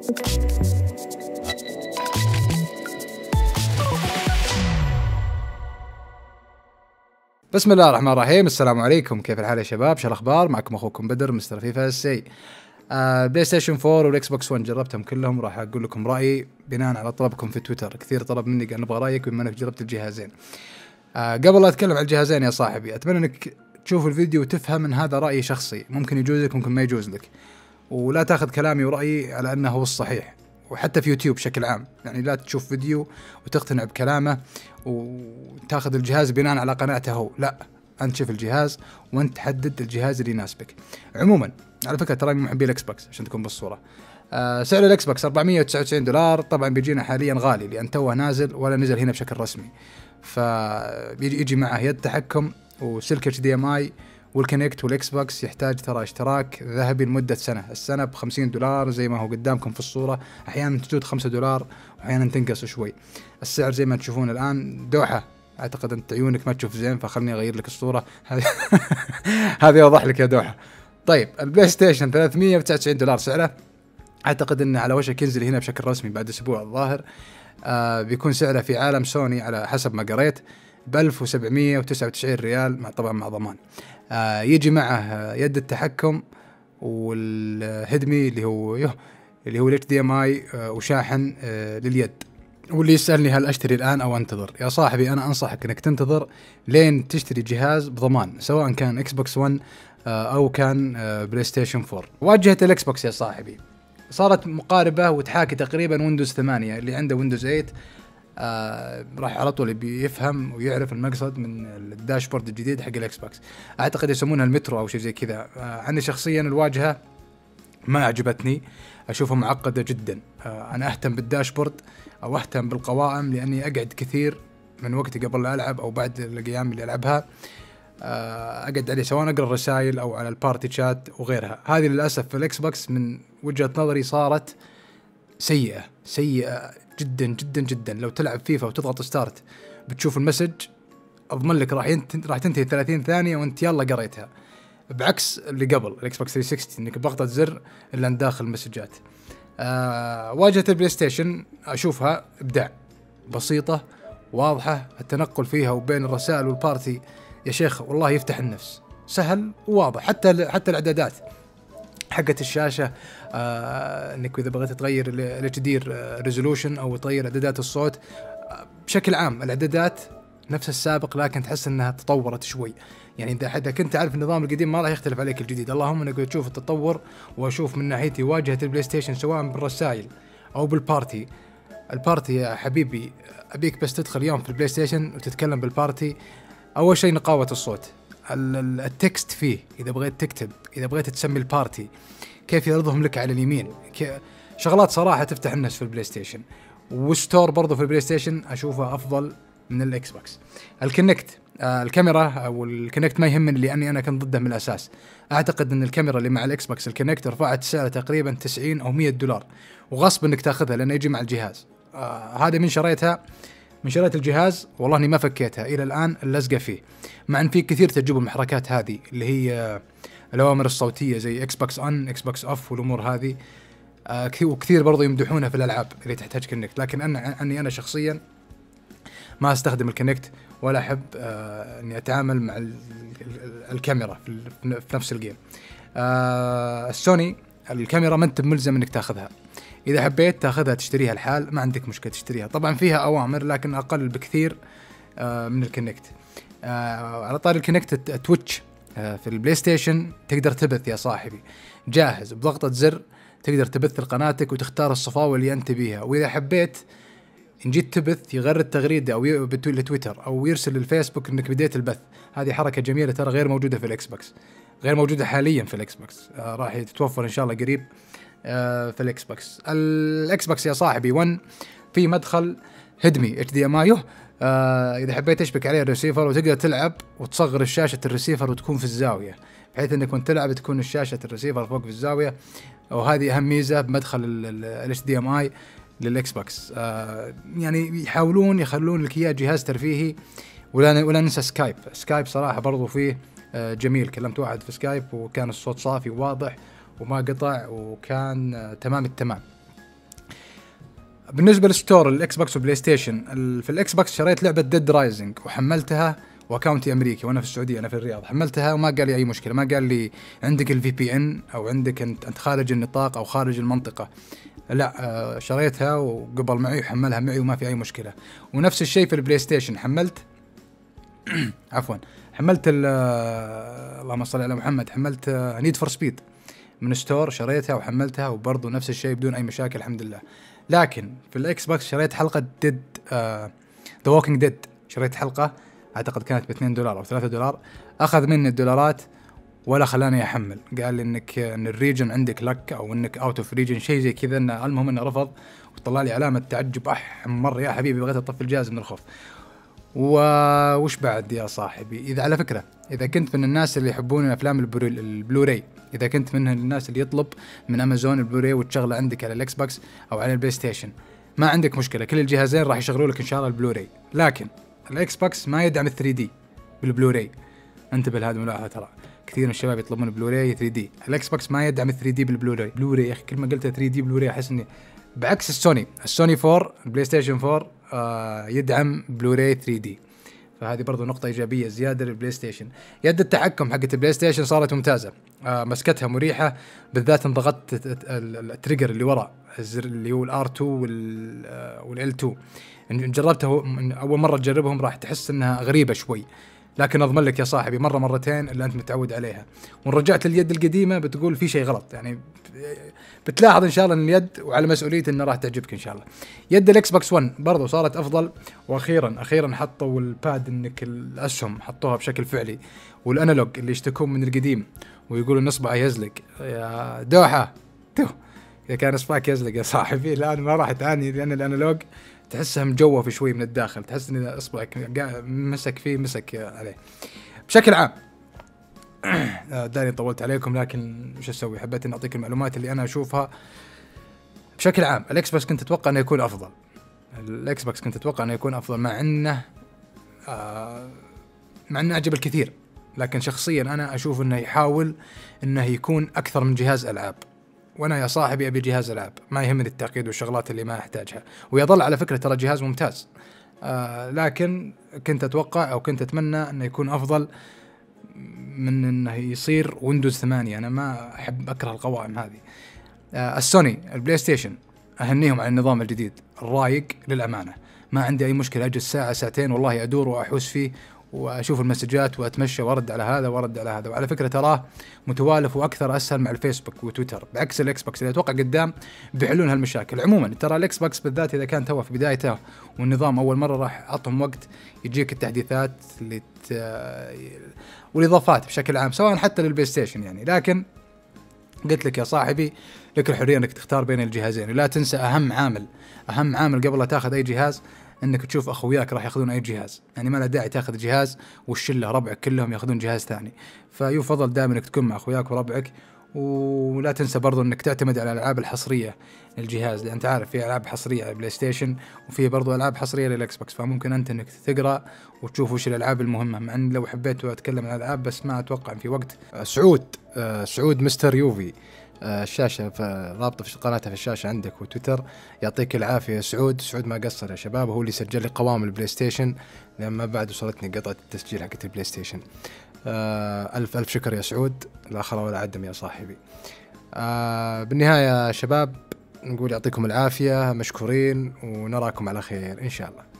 بسم الله الرحمن الرحيم. السلام عليكم، كيف الحال يا شباب؟ شو الاخبار؟ معكم اخوكم بدر مستر فيفا السي. بلاي ستيشن 4 والاكس بوكس 1 جربتهم كلهم، راح اقول لكم رايي بناء على طلبكم في تويتر. كثير طلب مني قال نبغى رايك بما انك جربت الجهازين. قبل لا اتكلم عن الجهازين يا صاحبي، اتمنى انك تشوف الفيديو وتفهم ان هذا رايي شخصي، ممكن يجوز لك ممكن ما يجوز لك، ولا تاخذ كلامي ورايي على انه هو الصحيح. وحتى في يوتيوب بشكل عام، يعني لا تشوف فيديو وتقتنع بكلامه وتاخذ الجهاز بناء على قناعته هو، لا، انت شوف الجهاز وانت تحدد الجهاز اللي يناسبك. عموما على فكره ترى محبي الاكس بوكس عشان تكون بالصوره. سعر الاكس بوكس $499، طبعا بيجينا حاليا غالي لان توه نازل ولا نزل هنا بشكل رسمي، فبيجي معه يد تحكم وسلك HDMI والكونكت. والاكس بوكس يحتاج ترى اشتراك ذهبي لمده سنه، السنه $50 زي ما هو قدامكم في الصوره، احيانا تزود $5 واحيانا تنقص شوي. السعر زي ما تشوفون الان. دوحه، اعتقد انت عيونك ما تشوف زين فخلني اغير لك الصوره هذه اوضح لك يا دوحه. طيب البلاي ستيشن $399 سعره، اعتقد انه على وشك ينزل هنا بشكل رسمي بعد اسبوع الظاهر. بيكون سعره في عالم سوني على حسب ما قريت $1799 طبعا مع ضمان. يجي معه يد التحكم والهدمي اللي هو HDMI وشاحن لليد. واللي يسألني هل أشتري الآن أو أنتظر؟ يا صاحبي أنا أنصحك أنك تنتظر لين تشتري جهاز بضمان، سواء كان إكس بوكس 1 أو كان بلاي ستيشن 4. واجهة الإكس بوكس يا صاحبي صارت مقاربة وتحاكي تقريبا ويندوز 8، اللي عنده ويندوز 8 راح على طول بيفهم ويعرف المقصد من الداشبورد الجديد حق الإكس بوكس. أعتقد يسمونها المترو أو شيء زي كذا. أنا شخصيا الواجهة ما عجبتني، أشوفها معقدة جدا. أنا أهتم بالداشبورد أو أهتم بالقوائم لأني أقعد كثير من وقتي قبل لا ألعب أو بعد الأيام اللي ألعبها، أقعد عليه سواء أقرأ الرسائل أو على البارتي شات وغيرها. هذه للأسف في الإكس بوكس من وجهة نظري صارت سيئة جدا جدا جدا. لو تلعب فيفا وتضغط ستارت بتشوف المسج، أضمن لك راح تنتهي 30 ثانية وأنت يلا قريتها، بعكس اللي قبل الإكس بوكس 360 إنك بضغطة زر إلا أن داخل المسجات. واجهة البلاي ستيشن أشوفها إبداع، بسيطة واضحة، التنقل فيها وبين الرسائل والبارتي يا شيخ والله يفتح النفس، سهل وواضح. حتى الإعدادات حقت الشاشة، إنك إذا بغيت تغير الHD ريزولوشن أو تغير إعدادات الصوت، بشكل عام الإعدادات نفس السابق لكن تحس إنها تطورت شوي. يعني إذا كنت عارف النظام القديم ما راح يختلف عليك الجديد، اللهم إنك تشوف التطور. وأشوف من ناحيتي واجهة البلاي ستيشن سواء بالرسائل أو بالبارتي. البارتي يا حبيبي أبيك بس تدخل يوم في البلاي ستيشن وتتكلم بالبارتي، أول شيء نقاوة الصوت، التكست فيه إذا بغيت تكتب، إذا بغيت تسمي البارتي كيف يعرضهم لك على اليمين، شغلات صراحة تفتح النفس في البلاي ستيشن. والستور برضو في البلاي ستيشن أشوفه أفضل من الإكس بوكس. الكونكت، الكاميرا أو الكونكت ما يهمني لأني أنا كنت ضده من الأساس. أعتقد أن الكاميرا اللي مع الإكس بوكس الكونكت رفعت سعرها تقريبا 90 أو $100، وغصب أنك تأخذها لأنه يجي مع الجهاز. هذا من شريت الجهاز والله أني ما فكيتها إلى الآن، اللزقة فيه، مع أن في كثير تجربوا المحركات هذه اللي هي الأوامر الصوتية زي إكس بوكس أون إكس بوكس أوف والأمور هذه، وكثير برضو يمدحونها في الألعاب اللي تحتاج كونكت. لكن أنا شخصيا ما أستخدم الكونكت ولا أحب أني أتعامل مع الكاميرا في نفس الجيم. السوني الكاميرا ما أنت ملزم أنك تأخذها، إذا حبيت تأخذها تشتريها الحال ما عندك مشكلة تشتريها، طبعا فيها أوامر لكن أقل بكثير من الكونكت. على طاري الكونكت، تويتش في البلاي ستيشن تقدر تبث يا صاحبي جاهز بضغطة زر، تقدر تبث لقناتك وتختار الصفاوة اللي أنت بيها. وإذا حبيت إن جيت تبث يغرد تغريدة أو لتويتر أو يرسل للفيسبوك إنك بديت البث. هذه حركة جميلة ترى غير موجودة في الإكس بوكس، غير موجودة حاليا في الإكس بوكس، راح تتوفر إن شاء الله قريب في الإكس بوكس. الإكس بوكس يا صاحبي 1 في مدخل هدمي HDMI، إذا حبيت تشبك عليه الريسيفر وتقدر تلعب وتصغر الشاشة الريسيفر وتكون في الزاوية، بحيث إنك وانت تلعب تكون الشاشة الريسيفر فوق في الزاوية. وهذه أهم ميزة بمدخل HDMI للإكس بوكس. يعني يحاولون يخلون لك إياه جهاز ترفيهي. ولا ننسى سكايب صراحة برضو فيه جميل. كلمت واحد في سكايب وكان الصوت صافي وواضح وما قطع وكان تمام التمام. بالنسبه للستور الاكس بوكس وبلاي ستيشن، في الاكس بوكس شريت لعبه ديد رايزنج وحملتها، واكونتي امريكي وانا في السعوديه، انا في الرياض، حملتها وما قال لي اي مشكله، ما قال لي عندك الفي بي ان او عندك انت خارج النطاق او خارج المنطقه، لا شريتها وقبل معي وحملها معي وما في اي مشكله. ونفس الشيء في البلاي ستيشن، حملت عفوا حملت اللهم صل على محمد، حملت نيد فور سبيد من ستور، شريتها وحملتها وبرضه نفس الشيء بدون اي مشاكل الحمد لله. لكن في الاكس بوكس شريت حلقه ديد ذا ووكينج ديد، شريت حلقه اعتقد كانت ب$2 او $3، اخذ مني الدولارات ولا خلاني احمل، قال لي ان الريجن عندك لك او انك اوت اوف ريجن، شيء زي كذا. المهم انه رفض وطلع لي علامه تعجب احمر يا حبيبي، بغيت اطفي الجهاز من الخوف. وش بعد يا صاحبي؟ اذا على فكره اذا كنت من الناس اللي يحبون افلام البلوراي، اذا كنت من الناس اللي يطلب من امازون البلوراي وتشغله عندك على الاكس بوكس او على البلاي ستيشن، ما عندك مشكله، كل الجهازين راح يشغلوا لك ان شاء الله البلوراي. لكن الاكس بوكس ما يدعم 3 دي بالبلوراي، انتبه لهذه الملاحظه، ترى كثير من الشباب يطلبون بلوراي 3 دي، الاكس بوكس ما يدعم 3 دي بالبلوراي. بلوراي يا اخي، كل ما قلت 3 دي بلوراي احس اني بعكس السوني 4 البلاي ستيشن 4 يدعم بلوراي 3 دي، فهذه برضو نقطة إيجابية زيادة للبلاي ستيشن. يد التحكم حقت البلاي ستيشن صارت ممتازة، مسكتها مريحة، بالذات ان ضغطت التريجر اللي وراء الزر اللي هو الR2 والL2، جربته أول مرة تجربهم راح تحس انها غريبة شوي، لكن اضمن لك يا صاحبي مرة مرتين اللي انت متعود عليها، وان رجعت لليد القديمة بتقول في شيء غلط، يعني بتلاحظ ان شاء الله ان اليد، وعلى مسؤوليتي انه راح تعجبك ان شاء الله. يد الاكس بوكس 1 برضو صارت افضل، واخيرا حطوا الباد انك الاسهم حطوها بشكل فعلي، والانالوج اللي يشتكون من القديم ويقولوا ان اصبعه يزلق يا دوحة اذا كان اصبعك يزلق يا صاحبي الان ما راح تعاني، لان الانالوج تحسها مجوف شوي من الداخل، تحس ان اذا اصبعك مسك فيه مسك عليه. بشكل عام داني طولت عليكم، لكن وش اسوي، حبيت ان اعطيك المعلومات اللي انا اشوفها. بشكل عام الاكس بوكس كنت اتوقع انه يكون افضل، الاكس بوكس كنت اتوقع انه يكون افضل، مع انه اعجب الكثير، لكن شخصيا انا اشوف انه يحاول انه يكون اكثر من جهاز العاب، وانا يا صاحبي ابي جهاز العاب، ما يهمني التعقيد والشغلات اللي ما احتاجها، ويظل على فكرة ترى جهاز ممتاز، لكن كنت اتوقع او كنت اتمنى انه يكون افضل من انه يصير ويندوز 8. انا ما احب، اكره القوائم هذه. السوني البلاي ستيشن اهنيهم على النظام الجديد الرايق للامانه، ما عندي اي مشكله اجلس ساعه ساعتين والله ادور واحوس فيه واشوف المسجات واتمشى وارد على هذا وارد على هذا، وعلى فكره تراه متوالف واكثر اسهل مع الفيسبوك وتويتر، بعكس الاكس بوكس اللي اتوقع قدام بيحلون هالمشاكل. عموما ترى الاكس بوكس بالذات اذا كان توه في بدايته والنظام اول مره راح اعطهم وقت يجيك التحديثات والاضافات بشكل عام، سواء حتى للبلاي ستيشن يعني. لكن قلت لك يا صاحبي لك الحريه انك تختار بين الجهازين، ولا تنسى اهم عامل قبل لا تاخذ اي جهاز، انك تشوف اخوياك راح ياخذون اي جهاز، يعني ما له داعي تاخذ جهاز والشله ربعك كلهم ياخذون جهاز ثاني، فيفضل دائما انك تكون مع اخوياك وربعك. ولا تنسى برضو انك تعتمد على الالعاب الحصريه للجهاز، لان انت عارف في العاب حصريه على البلاي ستيشن وفي برضو العاب حصريه للاكس بوكس، فممكن انت انك تقرا وتشوف وش الالعاب المهمه، مع ان لو حبيت اتكلم عن الالعاب بس ما اتوقع في وقت. سعود مستر يوفي، الشاشة رابطة في قناته في الشاشة عندك وتويتر، يعطيك العافية سعود ما قصر يا شباب، هو اللي سجل لي قوام البلاي ستيشن لما بعد وصلتني قطعة التسجيل حقت البلاي ستيشن. ألف شكر يا سعود، لا خلا ولا عدم يا صاحبي. بالنهاية يا شباب نقول يعطيكم العافية، مشكورين ونراكم على خير إن شاء الله.